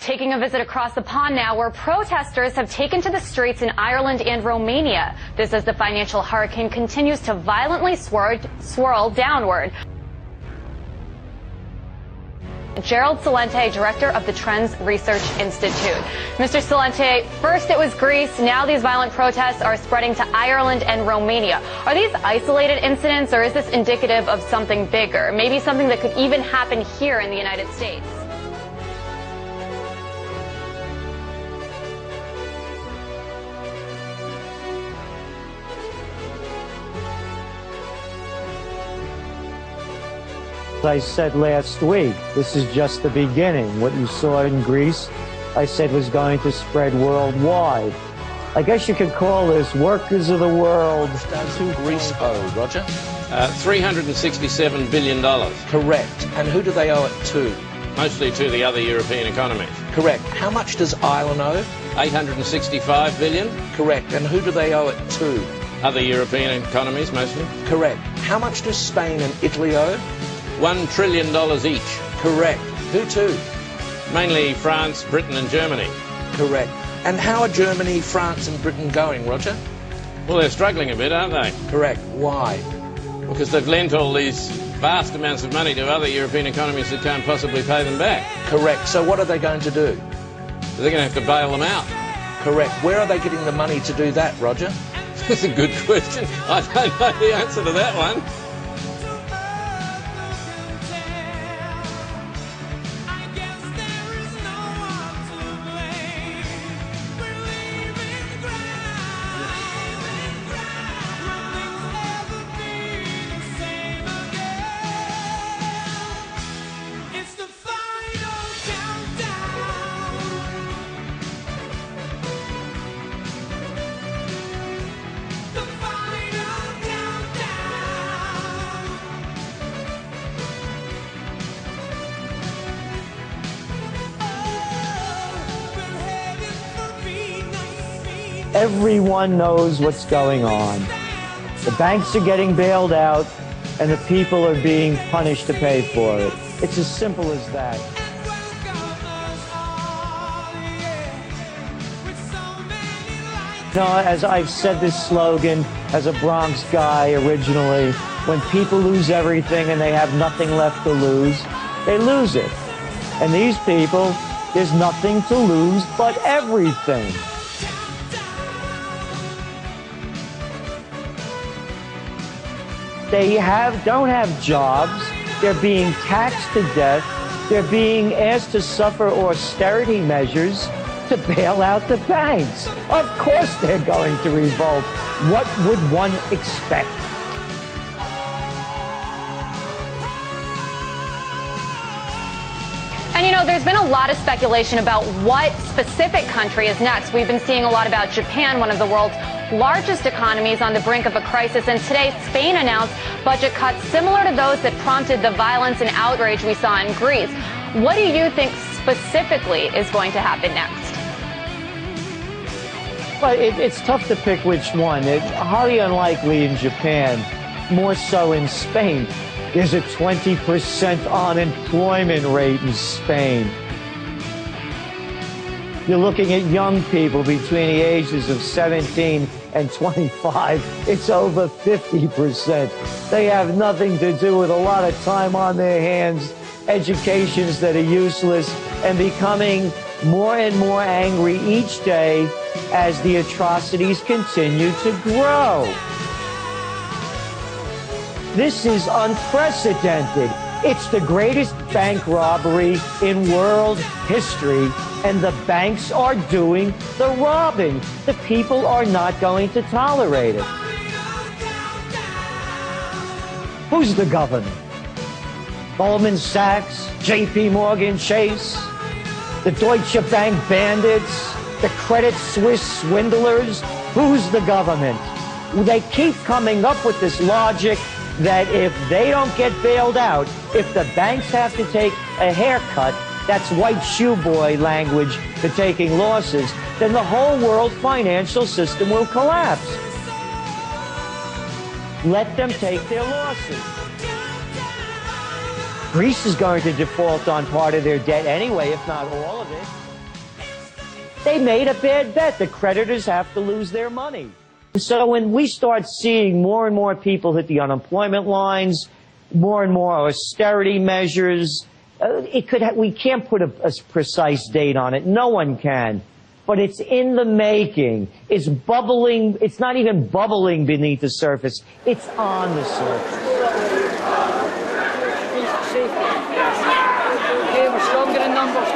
Taking a visit across the pond now, where protesters have taken to the streets in Ireland and Romania. This as the financial hurricane continues to violently swirl downward. Gerald Celente, director of the Trends Research Institute. Mr. Celente, first it was Greece, now these violent protests are spreading to Ireland and Romania. Are these isolated incidents, or is this indicative of something bigger? Maybe something that could even happen here in the United States? I said last week, this is just the beginning. What you saw in Greece, I said was going to spread worldwide. I guess you could call this workers of the world. Does Greece owe, Roger? $367 billion. Correct. And who do they owe it to? Mostly to the other European economies. Correct. How much does Ireland owe? $865 billion. Correct. And who do they owe it to? Other European economies, mostly. Correct. How much do Spain and Italy owe? $1 trillion each. Correct. Who to? Mainly France, Britain and Germany. Correct. And how are Germany, France and Britain going, Roger? Well, they're struggling a bit, aren't they? Correct. Why? Because they've lent all these vast amounts of money to other European economies that can't possibly pay them back. Correct. So what are they going to do? They're going to have to bail them out. Correct. Where are they getting the money to do that, Roger? That's a good question. I don't know the answer to that one. Everyone knows what's going on. The banks are getting bailed out, and the people are being punished to pay for it. It's as simple as that. No, as I've said this slogan as a Bronx guy originally, when people lose everything and they have nothing left to lose, they lose it. And these people, there's nothing to lose but everything. They don't have jobs, they're being taxed to death, they're being asked to suffer austerity measures to bail out the banks. Of course they're going to revolt. What would one expect? And you know, there's been a lot of speculation about what specific country is next. We've been seeing a lot about Japan, one of the world's largest economies on the brink of a crisis, and today Spain announced budget cuts similar to those that prompted the violence and outrage we saw in Greece. What do you think specifically is going to happen next? Well, it's tough to pick which one. It's highly unlikely in Japan, more so in Spain. There's a 20% unemployment rate in Spain. You're looking at young people between the ages of 17 and 25. It's over 50%. They have nothing to do with a lot of time on their hands, educations that are useless, and becoming more and more angry each day as the atrocities continue to grow. This is unprecedented. It's the greatest bank robbery in world history, and the banks are doing the robbing. The people are not going to tolerate it. Who's the governor? Goldman Sachs, JP Morgan Chase, the Deutsche Bank bandits, the Credit Suisse swindlers? Who's the government? They keep coming up with this logic that if they don't get bailed out, if the banks have to take a haircut, that's white shoe boy language for taking losses, then the whole world financial system will collapse. Let them take their losses. Greece is going to default on part of their debt anyway, if not all of it. They made a bad bet. The creditors have to lose their money. So when we start seeing more and more people hit the unemployment lines, more and more austerity measures, we can't put a precise date on it. No one can. But it's in the making. It's bubbling. It's not even bubbling beneath the surface. It's on the surface. Okay, we're stronger in numbers,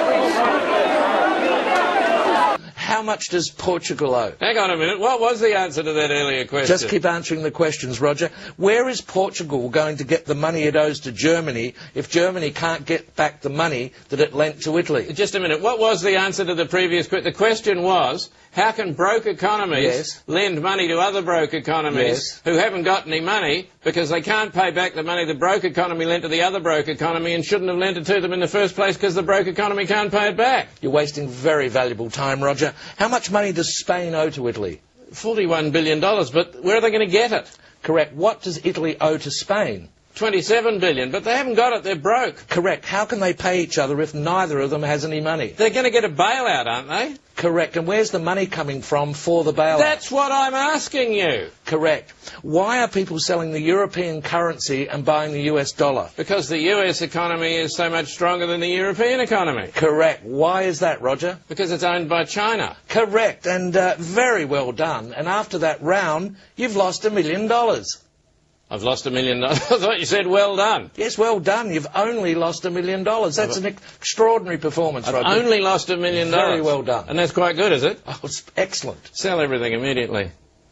How much does Portugal owe? Hang on a minute. What was the answer to that earlier question? Just keep answering the questions, Roger. Where is Portugal going to get the money it owes to Germany if Germany can't get back the money that it lent to Italy? Just a minute. What was the answer to the previous question? The question was, how can broke economies lend money to other broke economies who haven't got any money because they can't pay back the money the broke economy lent to the other broke economy and shouldn't have lent it to them in the first place because the broke economy can't pay it back? You're wasting very valuable time, Roger. How much money does Spain owe to Italy? $41 billion, but where are they going to get it? Correct. What does Italy owe to Spain? $27 billion, but they haven't got it. They're broke. Correct. How can they pay each other if neither of them has any money? They're going to get a bailout, aren't they? Correct. And where's the money coming from for the bailout? That's what I'm asking you. Correct. Why are people selling the European currency and buying the US dollar? Because the US economy is so much stronger than the European economy. Correct. Why is that, Roger? Because it's owned by China. Correct. And very well done. And after that round, you've lost $1 million. I've lost $1 million. I thought you said well done. Yes, well done. You've only lost $1 million. That's an extraordinary performance, Roger. I've only lost $1 million. Very well done. And that's quite good, is it? Oh, it's excellent. Sell everything immediately.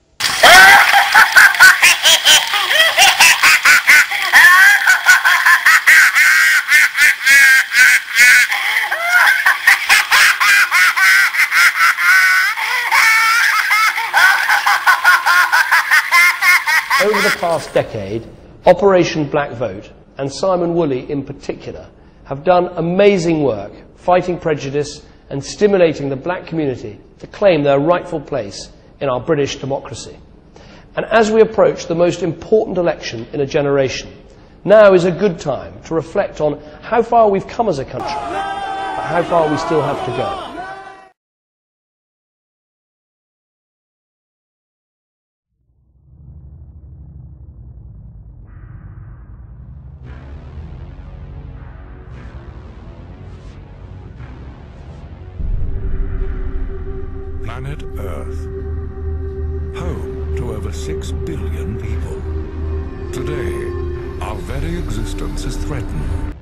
Over the past decade, Operation Black Vote, and Simon Woolley in particular, have done amazing work fighting prejudice and stimulating the black community to claim their rightful place in our British democracy. And as we approach the most important election in a generation, now is a good time to reflect on how far we've come as a country, but how far we still have to go. Planet Earth, home to over 6 billion people. Today, our very existence is threatened.